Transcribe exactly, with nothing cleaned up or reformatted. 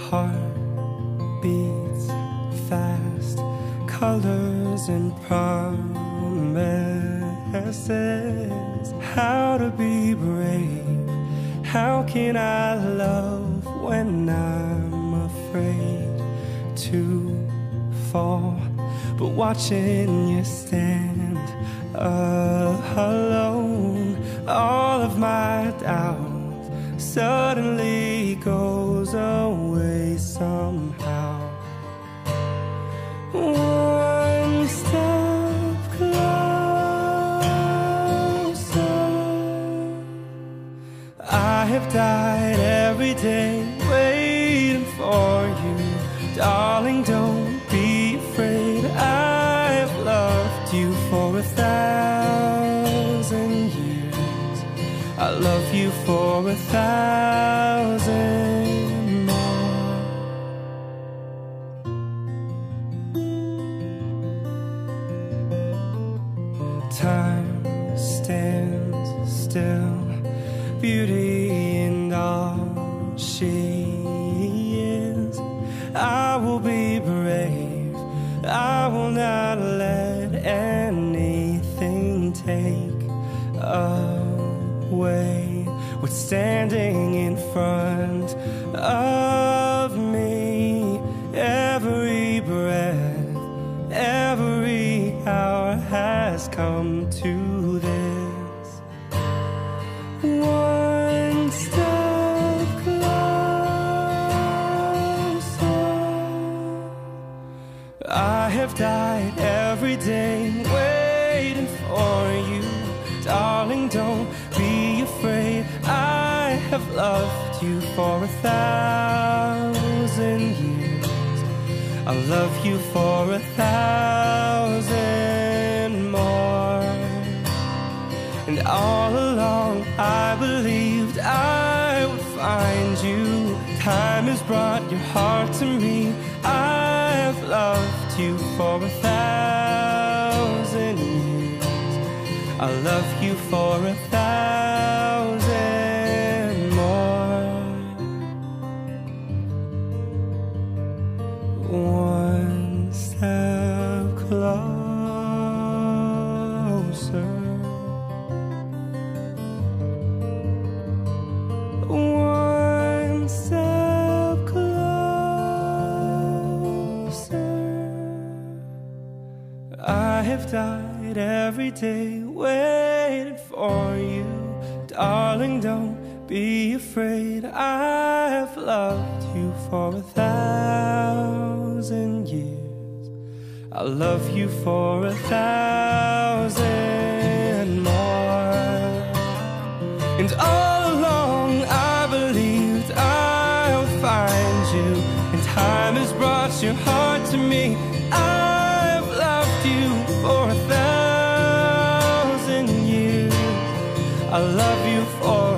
heart beats fast, colors and promises. How to be brave, how can I love when I'm afraid to fall? But watching you stand alone, all of my doubt suddenly goes away somehow. One step closer. I have died every day waiting for you. Darling, don't be afraid. I have loved you for a thousand years. I love you for a thousand more. Time stands still, beauty in all she is. I will be brave, I will not let anything take away what's standing in front of me. Every breath, every hour has come to this. One step closer. I have died every day waiting for you. Darling, don't be afraid. I have loved you for a thousand years. I'll love you for a thousand more. And all along I believed I would find you. Time has brought your heart to me. I have loved you for a thousand years. I'll love you for a thousand more. One step closer. One step closer. I have died every day waiting for you. Darling, don't be afraid. I have loved you for a thousand years. I'll love you for a thousand more. And all along I believed I would find you. And time has brought your heart to me. I've loved you for a thousand years. I love you for